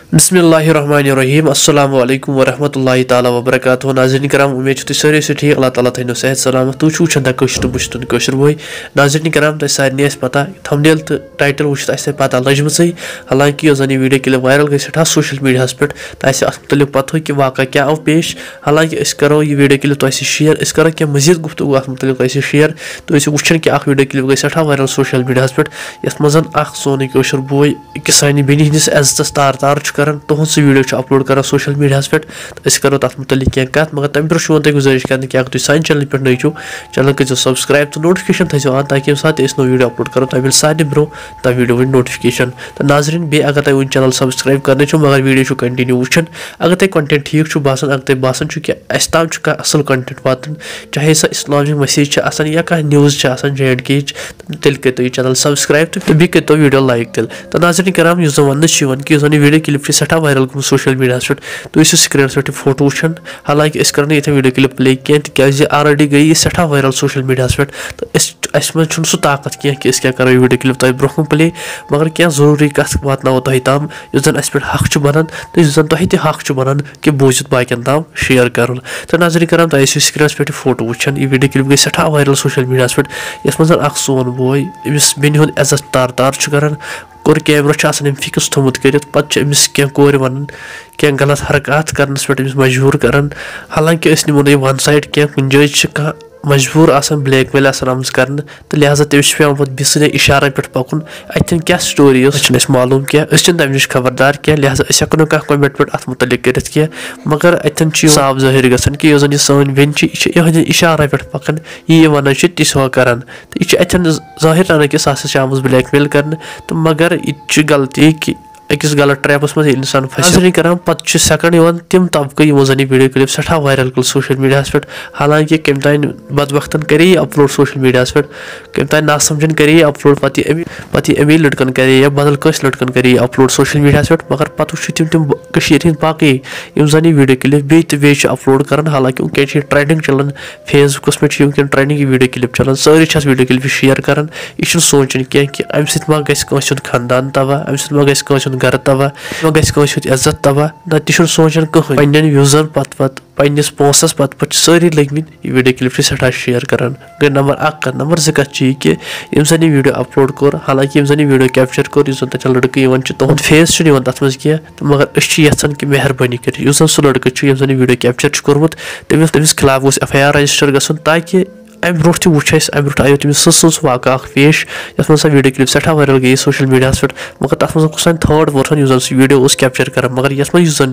बिस्मिल्लाहिर्रहमानिर्रहीम अस्सलामु अलैकुम वरहमतुल्लाहि ताला वबरकातुहू। नाज़रीन कराम, उम्मीद छो सारे ठीक। अल्लाह ताला थैनो सेहत सलामत। तु छु छंदा कश्र बुश्तन कश्र बोय। नाज़रीन कराम, त सारनी आस पता थंबनेल तो टाइटल वुच आसे पता लजमसै। हालांकि यस जन वीडियो क्लिप वायरल गई सठा सोशल मीडिया पे तो आसे अत मुतल्लिक पता कि वाक़ा क्या आव पेश। हालांकि अस करो ये वीडियो क्लिप तो शेयर, अस करो क्या मजीद गुफ्तगू अत मुतल्लिक शेयर। तो वुचन कि वीडियो क्लिप गई सठा वायरल सोशल मीडिया पे यस मजन सोन कशर बोय कि सानी बेनी हंदिस इज्जतस तार तार कर तुहद सह वीडियो अपलोड कर सोशल मीडिया पे। तो करो तथ मुतल्लिक क्या कत, मगर तम ब्रो वो गुजारिश कर कि अगर तुम सानि चैनल पे नई छो, चैनल कर सब्सक्राइब तो नोटिफिकेशन थो आन, ताकि ये सात नो वीडियो अपलोड करो तब सारे ब्रो तब वीडियो वन नोटिफिकेशन। तो नाज़रीन बे अगर तुम चैनल सब्सक्राइब करने मगर वीडियो कंटिन्यू वुचन, अगर तुम कंटेंट ठीक बासान, अगर तुम बासान कि अस ताम असल कंटेंट वातान, चाहे सह इस्लामिक मैसेज या कह न्यूज़ J&K, तेल करो चैनल सब्सक्राइब तो बे करो वीडियो लाइक तेल। तो नाज़रीन कराम वन कि वीडियो क्लिप सठा वायरल गो सोशल मीडिया पे। तो स्क्रीन पे फोटो वुचन। हालांकि कर वीडियो क्लिप प्ले कह तज ऑलरेडी गई सठा वायरल सोशल मीडिया पे। तो अस मह सह ताकत कह कि क्या करो वीडियो क्लिप तुम ब्रोह प्ले, मगर क्या जरूरी कत वातो तुम ताम जन अस पे हक बनान तो जन तुम तह हक बनान कि बूजित बाकियन ताम शेयर कर। तो नाज़रीन कराम तुम स्क्रीन पे फोटो वुचन। यह वीडियो क्लिप गई सठा वायरल सोशल मीडिया पे। यस मज सोन बोय अमिस बेनि हुंद इज्जत तार तार कर कोर कैमरा फिक्स थोमुत कर पमिस क्या कोर वन क्या गलत हरकत करनस पे मजबूर कर। हालांकि निमो ना वन साइड क्या कुछ जाए मजबूर ब्लैकमेल आमज कर, तो लिहाजा तमिस पे बिस इशारा पे पकुन। अतन क्या स्टोरी मालूम क्या तम नश खबरदार क्या, लिहाजा हेको कह कमेंट पे अत मुतल्लिक कर, मगर अतन साफ जाहिर गन कि यह सन बेन यह इशारा पे पकान यह वन ती कर। तो यह अतन जाहिर रहा कि सह आमज ब्लैकमेल कर। तो मगर यह गलती कि अकिस गलत ट्रैपस मज इंसान फंस कर पे सेकंड तम तबक़ यमो जन वीडियो क्लिप सठा वायरल गो सोशल मीडिया पे। हालांकि कम तान बदबख्तन करे अपलोड सोशल मीडिया पे, कम तान नासमझन करे अपलोड पत् अमी लड़कन करे या बदल कस लड़कन करे अपलोड सोशल मीडिया पे। मगर पे तम बाकी जन वीडियो क्लिप बे अपलोड कर। हालांकि वह ट्रेंडिंग चलान फेसबुकस पे वह ट्रेंडिंग वीडियो क्लिप चलान, सारी वीडियो क्लिप शेयर कर। यह सोचन कह कि अम मा गस खानदान तबाह, अम मा गस गर तबाह, गस इज्जत तबाह, ना तह सोचान कहीं पे व्यूजन पन्नस पोसस पे सारी लग वीडियो क्लिप सठा शेयर कर। गई नंबर 1 नंबर 2 कत कि जन यह वीडियो अपलोड कोर, हालांकि जन यह वीडियो कैप्चर कोर तन लड़के तुंद फेस तथ मज कह, मगर यहान कि मेहरबानी कर जन सह लड़के जन वीडियो कैप्चर कोर्मुत तमिस खिलाफ गो FIR रजिस्टर गन, ताकि अम ब्रो वुच अम ब्रो आयो तमिस सह वाक़ा पेश यथ मज वीडियो क्लिप सठा वायरल गई सोशल मीडिया पे। मगर तथ मज थर्ड पर्सन जन सह वीडियो वीडियो कर, मगर यथ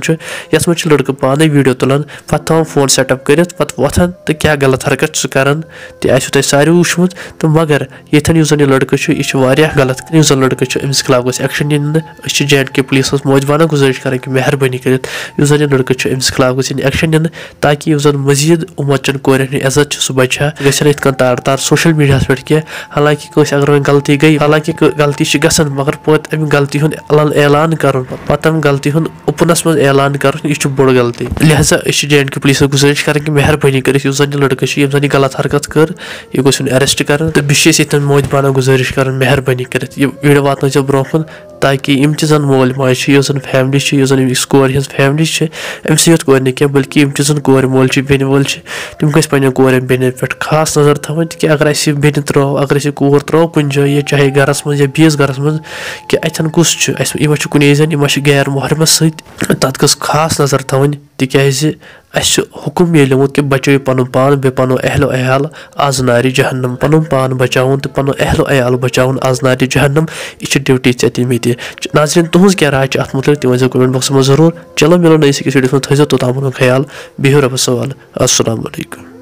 मज लड़के पाने वीडियो तुलान पे थवान फोन सेटअप कर वथान तो क्या गलत हरकत कर तह तुम सारे वुचमुत। तो मगर ये जन यह लड़के यह गलत जन लड़के अमिस खिलाफ गो एक्शन इन। J&K पुलिस मौजवाना गुजारिश कर कि मेहरबानी कर जन यह लड़के अमिस खिलाफ गो एक्शन इन, ताकि जन मजीद उमचन कोरन इज्जत सह बचा गन तार तार सोशल मीडिया पे कह। हालांकि अगर गलती गई, हालांकि गलती गसन, मगर पे अम गलती ऐलान कर पे गलती ओपनस मज ऐलान कर यह बोड़ गलती। लिहाजा J&K पुलिस गुजारिश कर कि मेहरबानी कर जन लड़के जन गलत हरकत कर यह गोन अरेस्ट कर। तो बे मौजवाना गुजारिश कर मेहरबानी कर वीडियो वात ब्रोह, ताकि जन मोल माज जन फैमिली जन कोर हज फैमिली अम सत कोर क्या, बल्कि जन कोर मोल बेन वोल तम गस पे कोर बेन पे खास नजर थवन कि अगर बेन त्रो, अगर कोर त्रो कुन जाए चाहे गरस मज या बीस गरस मज कि अतन कुस यह कुन जन गैर मुहरमस सत तथ गस खास नजर थवन, तिज हुकुम मिलमुत कि बचो पन पान बे पनो अहलो अयाल आज नारि जहन्नम, पन पान बचाउन तो पनो अहलो अयाल बचाउन आज नारि जहन्नम। यह ड्यूटी ऐ मे। नाज़रीन तुज क्या राय अत मुतल्लिक तम वो कमेंट बॉक्स में जरूर। चलो मिलो नई वीडियो में थो तोताम ख्याल बिहु रब्बस हवाल। अस्सलामु अलैकुम।